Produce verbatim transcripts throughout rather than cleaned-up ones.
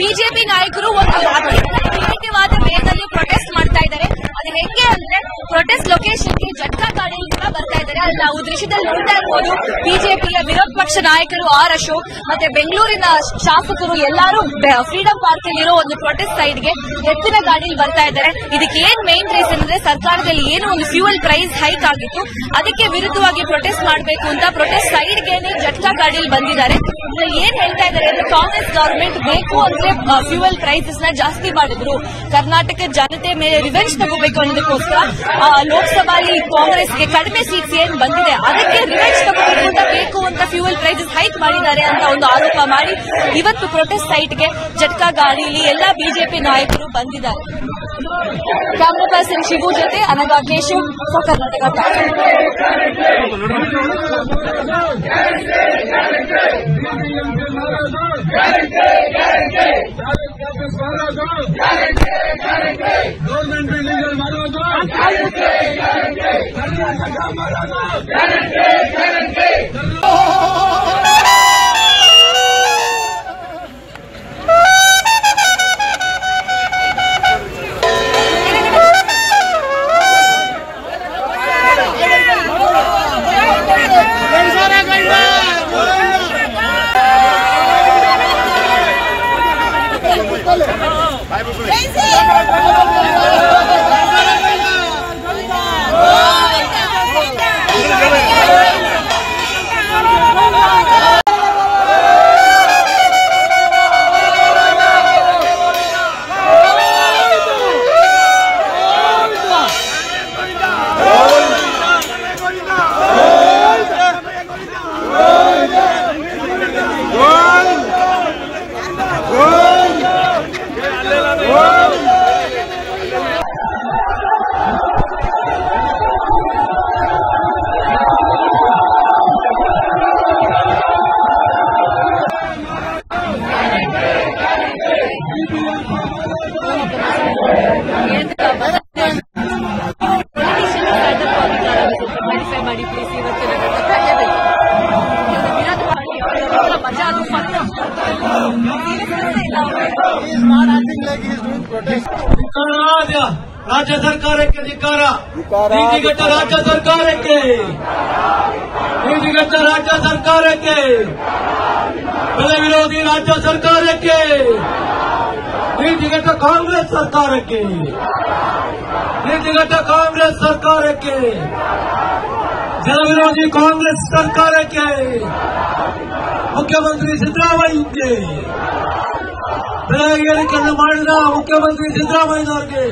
BJP ನಾಯಕರು ಒಂದು creative ಆದ ವೇದಲ್ಲಿ ಪ್ರೊಟೆಸ್ಟ್ ಮಾಡ್ತಾ ಇದ್ದಾರೆ. ಅದು ಹೆಂಗೆ ಅಂದ್ರೆ ಪ್ರೊಟೆಸ್ಟ್ ಲೊಕೇಶನ್ಗೆ ಜಟ್ಕಾ ಗಾಡಿಯಲ್ಲಿ ಕೂಡ ಬರ್ತಾ ಇದ್ದಾರೆ. ಅಲ್ಲಿ ನಾವು ದೃಶ್ಯದಲ್ಲಿ ನೋಡ್ತಾ ಇರ್ಬೋದು ಬಿಜೆಪಿಯ ವಿರೋಧ ಪಕ್ಷ ನಾಯಕರು ಆರ್ ಅಶೋಕ್ ಮತ್ತೆ ಬೆಂಗಳೂರಿನ ಶಾಸಕರು ಎಲ್ಲರೂ ಫ್ರೀಡಂ ಪಾರ್ಕ್ ಅಲ್ಲಿರೋ ಒಂದು ಪ್ರೊಟೆಸ್ಟ್ ಸೈಡ್ಗೆ ಎತ್ತಿನ ಗಾಡಿಯಲ್ಲಿ ಬರ್ತಾ ಇದ್ದಾರೆ. ಇದಕ್ಕೆ ಏನ್ ಮೇನ್ ರೀಸನ್ ಅಂದ್ರೆ ಸರ್ಕಾರದಲ್ಲಿ ಏನು ಒಂದು ಫ್ಯೂಯಲ್ ಪ್ರೈಸ್ ಹೈಕ್ ಆಗಿತ್ತು, ಅದಕ್ಕೆ ವಿರುದ್ಧವಾಗಿ ಪ್ರೊಟೆಸ್ಟ್ ಮಾಡಬೇಕು ಅಂತ ಪ್ರೊಟೆಸ್ಟ್ ಸೈಡ್ಗೆ ಜಟ್ಕಾ ಗಾಡಿಯಲ್ಲಿ ಬಂದಿದ್ದಾರೆ. ಏನ್ ಹೇಳ್ತಾ ಇದ್ದಾರೆ ಅಂದ್ರೆ ಕಾಂಗ್ರೆಸ್ ಗವರ್ಮೆಂಟ್ ಬೇಕು ಅಂದ್ರೆ ಫ್ಯೂಯಲ್ ಪ್ರೈಸಸ್ ನ ಜಾಸ್ತಿ ಮಾಡಿದ್ರು, ಕರ್ನಾಟಕ ಜನತೆ ಮೇಲೆ ರಿವೆಂಜ್ ತಗೋಬೇಕು ಅನ್ನೋದಕ್ಕೋಸ್ಕರ ಲೋಕಸಭೆಯಲ್ಲಿ ಕಾಂಗ್ರೆಸ್ಗೆ ಕಡಿಮೆ ಸೀಟ್ಸ್ ಏನ್ ಬಂದಿದೆ ಅದಕ್ಕೆ ರಿವೆಂಜ್ ತಗೋಬೇಕು ಅಂತ ಬೇಕು ಅಂತ ಫ್ಯೂಯಲ್ ಪ್ರೈಸಸ್ ಹೈಕ್ ಮಾಡಿದ್ದಾರೆ ಅಂತ ಒಂದು ಆರೋಪ ಮಾಡಿ ಇವತ್ತು ಪ್ರೊಟೆಸ್ಟ್ ಸೈಟ್ಗೆ ಜಟ್ಕಾ ಗಾಡಿಯಲ್ಲಿ ಎಲ್ಲಾ ಬಿಜೆಪಿ ನಾಯಕರು ಬಂದಿದ್ದಾರೆ. ಕ್ಯಾಮರಾ ಪರ್ಸನ್ ಶಿವು ಜೊತೆ ಅನಘಾ ಕೇಶವ್, ಕರ್ನಾಟಕ. ಗೌರ್ಮೆಂಟ್ ಲೀಗಲ್ ಮಾಡೋದು ರಾಜ್ಯ ಸರ್ಕಾರಕ್ಕೆ ಧಿಕ್ಕಾರ, ನೀತಿಗಟ್ಟ ರಾಜ್ಯ ಸರ್ಕಾರಕ್ಕೆ, ನೀತಿಗಟ್ಟ ರಾಜ್ಯ ಸರ್ಕಾರಕ್ಕೆ, ಬೆಲೆ ವಿರೋಧಿ ರಾಜ್ಯ ಸರ್ಕಾರಕ್ಕೆ, ನೀತಿಗಟ್ಟ ಕಾಂಗ್ರೆಸ್ ಸರ್ಕಾರಕ್ಕೆ, ನೀತಿಗಟ್ಟ ಕಾಂಗ್ರೆಸ್ ಸರ್ಕಾರಕ್ಕೆ, ಜನವಿರೋಧಿ ಕಾಂಗ್ರೆಸ್ ಸರ್ಕಾರಕ್ಕೆ, ಮುಖ್ಯಮಂತ್ರಿ ಸಿದ್ದರಾಮಯ್ಯಗೆ, ಬೆಲೆ ಏರಿಕೆಯನ್ನು ಮಾಡಿದ ಮುಖ್ಯಮಂತ್ರಿ ಸಿದ್ದರಾಮಯ್ಯನವರಿಗೆ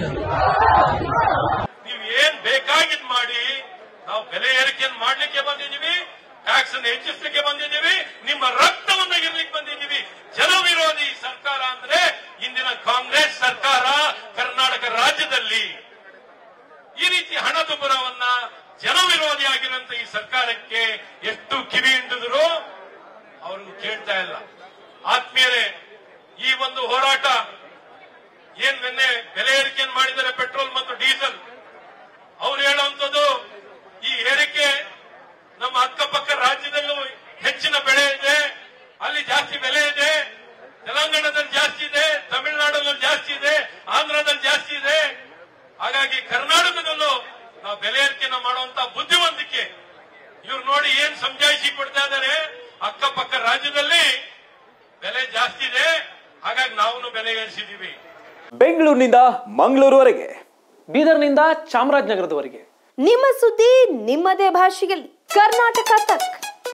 ನೀವು ಏನ್ ಬೇಕಾಗಿದ್ ಮಾಡಿ, ನಾವು ಬೆಲೆ ಏರಿಕೆಯನ್ನು ಮಾಡ್ಲಿಕ್ಕೆ ಬಂದಿದ್ದೀವಿ, ಟ್ಯಾಕ್ಸ್ ಅನ್ನು ಹೆಚ್ಚಿಸಲಿಕ್ಕೆ ಬಂದಿದ್ದೀವಿ, ನಿಮ್ಮ ರಕ್ತವನ್ನು ಇರ್ಲಿಕ್ಕೆ ಬಂದಿದ್ದೀವಿ. ಜನ ವಿರೋಧಿ ಸರ್ಕಾರ ಅಂದ್ರೆ ಇಂದಿನ ಕಾಂಗ್ರೆಸ್ ಸರ್ಕಾರ ಕರ್ನಾಟಕ ರಾಜ್ಯದಲ್ಲಿ ಈ ರೀತಿ ಹಣದುಬ್ಬರವನ್ನ ಜನ ವಿರೋಧಿ ಆಗಿರುವಂತ ಈ ಸರ್ಕಾರಕ್ಕೆ ಎಷ್ಟು ಕಿವಿ ಹಿಂಡಿದ್ರು ಅವ್ರನ್ನು ಕೇಳ್ತಾ ಇಲ್ಲ. ಆತ್ಮೀಯರೇ, ಈ ಒಂದು ಹೋರಾಟ ಏನ್ ನಿನ್ನೆ ಬೆಲೆ ಏರಿಕೆಯನ್ನು ಮಾಡಿದರೆ ಪೆಟ್ರೋಲ್ ಮತ್ತು ಡೀಸೆಲ್, ಅವ್ರು ಹೇಳುವಂಥದ್ದು ಈ ಏರಿಕೆ ನಮ್ಮ ಅಕ್ಕಪಕ್ಕ ರಾಜ್ಯದಲ್ಲೂ ಹೆಚ್ಚಿನ ಬೆಳೆ ಇದೆ, ಅಲ್ಲಿ ಜಾಸ್ತಿ ಬೆಲೆ ಇದೆ, ತೆಲಂಗಾಣದಲ್ಲಿ ಜಾಸ್ತಿ ಇದೆ, ತಮಿಳುನಾಡಲ್ಲಿ ಜಾಸ್ತಿ ಇದೆ, ಆಂಧ್ರದಲ್ಲಿ ಜಾಸ್ತಿ ಇದೆ. ಹಾಗಾಗಿ ಕರ್ನಾಟಕದಲ್ಲೂ ನಾವು ಬೆಲೆ ಏರಿಕೆಯನ್ನು ಮಾಡುವಂತ ಬುದ್ಧಿವಂತಿಕೆ ಇವ್ರು ನೋಡಿ ಏನ್ ಸಮಜಾಯಿಷಿ ಕೊಡ್ತಾ ಇದ್ದಾರೆ. ಅಕ್ಕಪಕ್ಕ ರಾಜ್ಯದಲ್ಲಿ ಬೆಲೆ ಜಾಸ್ತಿ ಇದೆ, ಹಾಗಾಗಿ ನಾವು ಬೆಲೆ ಏರಿಸಿದ್ದೀವಿ. ಬೆಂಗಳೂರಿನಿಂದ ಮಂಗಳೂರುವರೆಗೆ, ಬೀದರ್ನಿಂದ ಚಾಮರಾಜನಗರದವರೆಗೆ ನಿಮ್ಮ ಸುದ್ದಿ ನಿಮ್ಮದೇ ಭಾಷೆಯಲ್ಲಿ ಕರ್ನಾಟಕ ತಕ್.